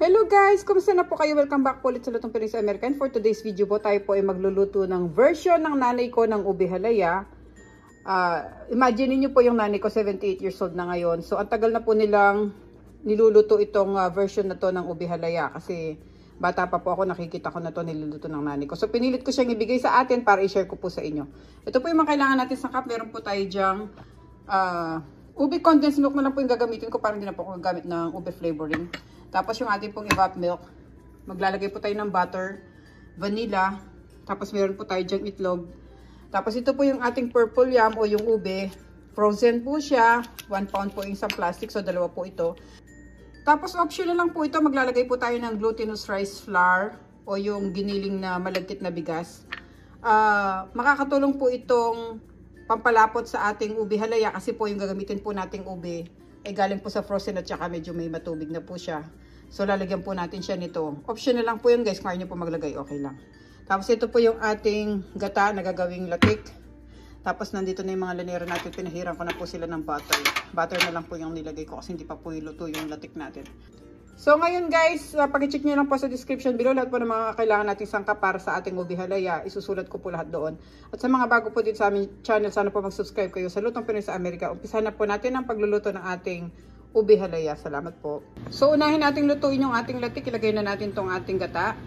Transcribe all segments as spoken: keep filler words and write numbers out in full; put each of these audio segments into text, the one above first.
Hello guys! Kumusta na po kayo? Welcome back po ulit sa Lutong Pinoy sa Amerika. For today's video po, tayo po ay magluluto ng version ng nanay ko ng ube halaya. Uh, imagine niyo po yung nanay ko, seventy-eight years old na ngayon. So, ang tagal na po nilang niluluto itong uh, version na to ng ube halaya. Kasi bata pa po ako, nakikita ko na to niluluto ng nanay ko. So, pinilit ko siyang ibigay sa atin para i-share ko po sa inyo. Ito po yung mga kailangan natin sa cup. Meron po tayo dyang uh, ube condensed milk na lang po yung gagamitin ko para hindi na po ako gagamit ng ube flavoring. Tapos yung ating pong evap milk, maglalagay po tayo ng butter, vanilla, tapos meron po tayo dyang itlog. Tapos ito po yung ating purple yam o yung ube, frozen po siya, one pound po yung isang plastic, so dalawa po ito. Tapos optional lang po ito, maglalagay po tayo ng glutinous rice flour o yung giniling na malagkit na bigas. Uh, makakatulong po itong pampalapot sa ating ube halaya kasi po yung gagamitin po nating ube ay galing po sa frozen at saka medyo may matubig na po siya. So lalagyan po natin siya nito. Optional lang po yun guys, kung ayaw nyo po maglagay, okay lang. Tapos ito po yung ating gata na gagawing latik. Tapos nandito na yung mga lanera natin, pinahiran ko na po sila ng butter. Butter na lang po yung nilagay ko kasi hindi pa po iluto yung latik natin. So ngayon guys, uh, pag-check nyo lang po sa description below lahat po ng mga kailangan nating sangkap para sa ating ube halaya. Isusulat ko po lahat doon. At sa mga bago po dito sa aming channel, sana po mag-subscribe kayo sa Lutong Pinoy sa Amerika. Umpisahan na po natin ang pagluluto ng ating ube halaya. Salamat po. So unahin nating lutuin yung ating latik. Ilagay na natin tong ating gata.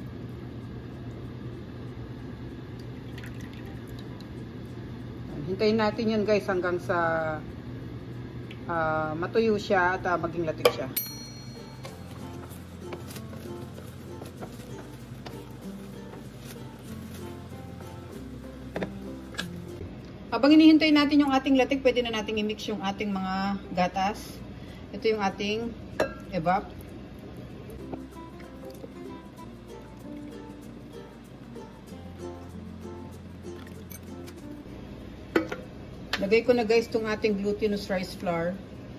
Hintayin natin yun guys hanggang sa uh, matuyo siya at uh, maging latik siya. Habang hinihintay natin yung ating latik, pwede na nating i-mix yung ating mga gatas. Ito yung ating evap. Lagay ko na guys itong ating glutinous rice flour.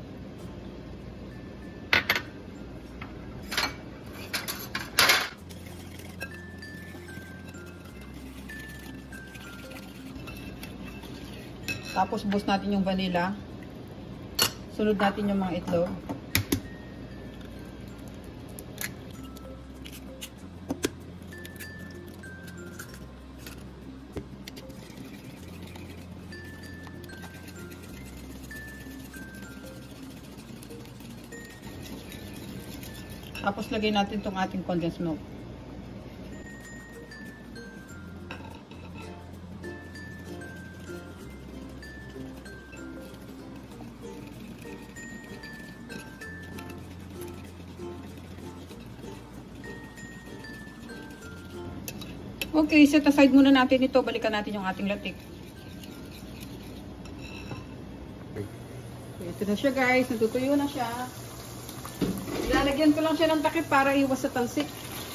Tapos buhos natin yung vanilla. Sunod natin yung mga itlog. Tapos lagay natin tong ating condensed milk. Okay, set aside muna natin ito. Balikan natin yung ating latik. Okay, ito na siya guys. Natutuyo na siya. Ilalagyan ko lang siya ng takip para iwas sa talsik.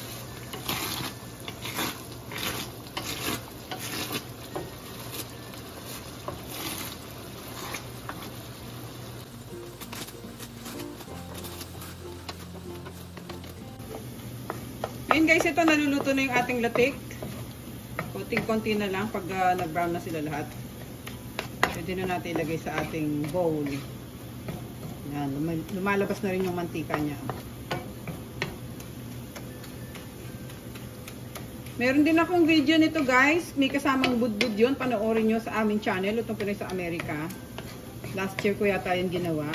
Ngayon guys, ito naluluto na yung ating latik. Konting-konti na lang pag uh, nag-brown na sila lahat. Pwede na natin ilagay sa ating bowl. Yan, lumalabas na rin yung mantika niya. Meron din akong video nito guys. May kasamang budbud yun. Panoorin nyo sa aming channel. Lutong Pinoy sa Amerika. Last year ko yata yung ginawa.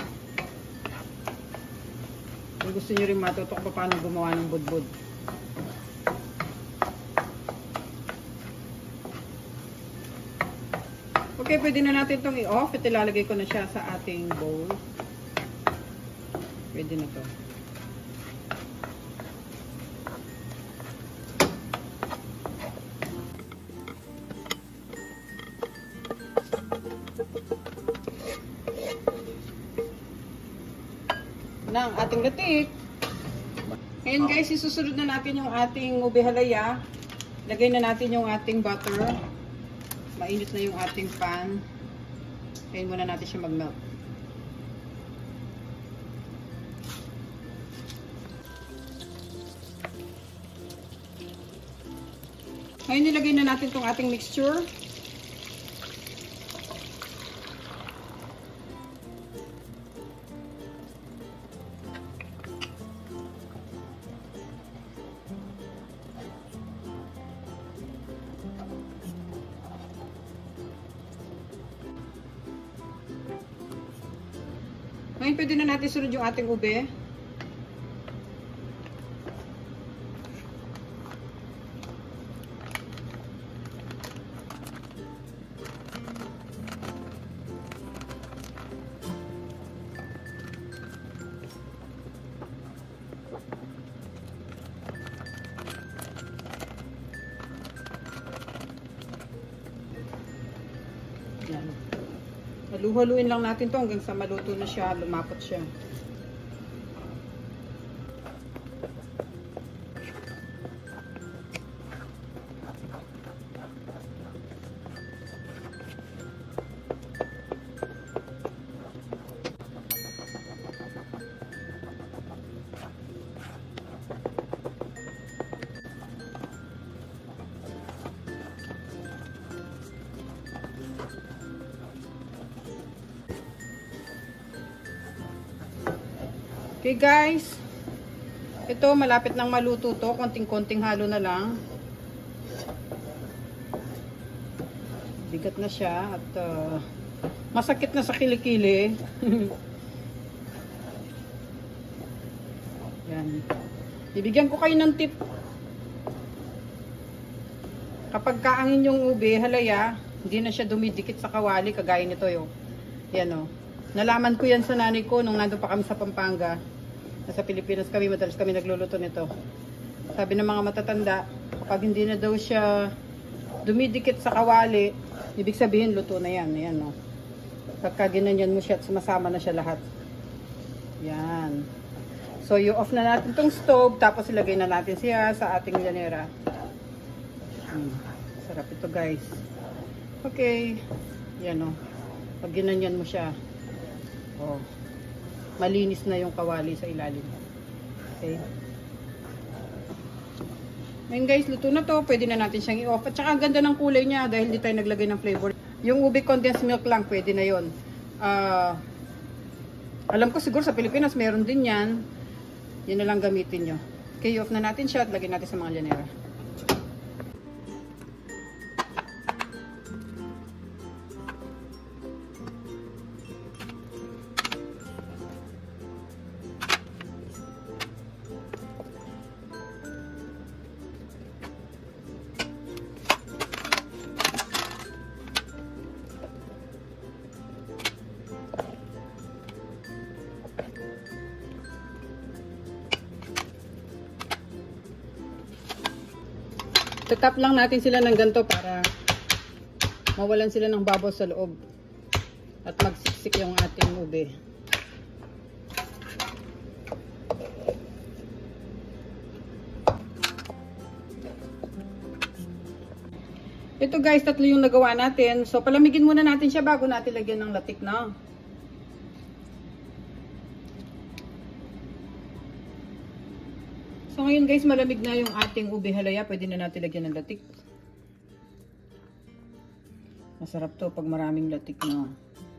Kung gusto nyo rin matuto kung paano gumawa ng budbud. Okay, pwede na natin itong i-off. Ito ilalagay ko na siya sa ating bowl. Pwede na to. Na ang ating latik. Ngayon guys, isusunod na natin yung ating ube halaya. Lagay na natin yung ating butter. Mainit na yung ating pan. Kaya muna natin siya mag-melt. Ngayon nilagay na natin itong ating mixture. Ngayon pwede na natin sunod yung ating ube. Yan. Halu-haluin lang natin to hanggang sa maluto na siya, lumapot siya. Okay guys, ito malapit nang maluto to, konting-konting halo na lang. Bigat na siya at uh, masakit na sa kilikili. Yan. Bibigyan ko kayo ng tip. Kapag kaangin yung ube, halaya, hindi na siya dumidikit sa kawali kagaya nito yo. Yan o. Nalaman ko yan sa nanay ko nung nandun pa kami sa Pampanga. Nasa Pilipinas kami, madalas kami nagluluto nito. Sabi ng mga matatanda, kapag hindi na daw siya dumidikit sa kawali, ibig sabihin luto na yan. Ayan, no? Pagka ginanyan mo siya at sumasama na siya lahat. Yan. So, i-off na natin tong stove, tapos ilagay na natin siya sa ating llanera. Hmm. Sarap ito guys. Okay. Yan o. Pag ginanyan mo siya, oh, malinis na yung kawali sa ilalim. Okay. Ngayon guys, luto na to. Pwede na natin siyang i-off. At saka ang ganda ng kulay niya dahil hindi tayo naglagay ng flavor. Yung ube condensed milk lang, pwede na yon. Uh, alam ko siguro sa Pilipinas meron din yan. Yan na lang gamitin nyo. Okay, i-off na natin siya at lagay natin sa mga llanera. Tatap lang natin sila ng ganito para mawalan sila ng babaw sa loob at magsiksik yung ating ube. Ito guys, tatlo yung nagawa natin. So palamigin muna natin siya bago natin lagyan ng latik na. So ngayon guys, malamig na yung ating ube halaya. Pwede na natin lagyan ng latik. Masarap to pag maraming latik na.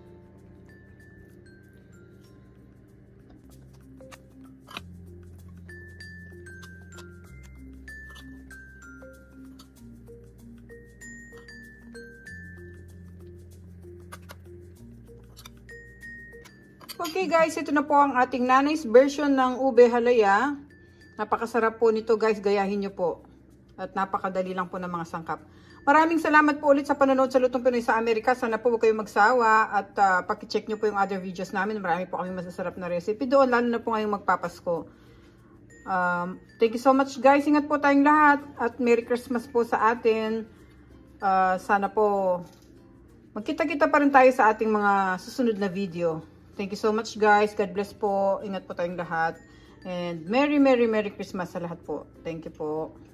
Okay guys, ito na po ang ating nanay's version ng ube halaya. Napakasarap po nito guys, gayahin nyo po. At napakadali lang po ng mga sangkap. Maraming salamat po ulit sa panonood sa Lutong Pinoy sa Amerika. Sana po huwag kayong magsawa at uh, pakicheck nyo po yung other videos namin. Marami po kami masasarap na recipe doon, lalo na po ngayong magpapasko. Um, thank you so much guys. Ingat po tayong lahat at Merry Christmas po sa atin. Uh, sana po magkita-kita pa rin tayo sa ating mga susunod na video. Thank you so much guys. God bless po. Ingat po tayong lahat. And Merry, Merry, Merry Christmas sa lahat po. Thank you po.